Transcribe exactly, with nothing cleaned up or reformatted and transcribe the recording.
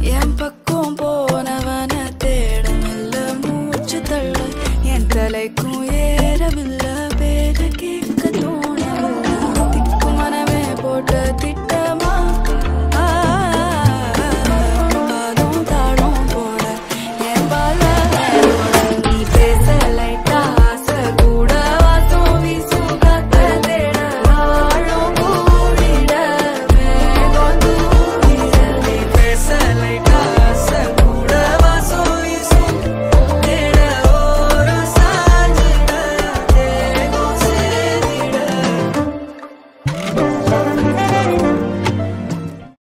என் பக்கம் போனவன தேட மெல்ல மூச்சு தள்ள என் தலைக்கும்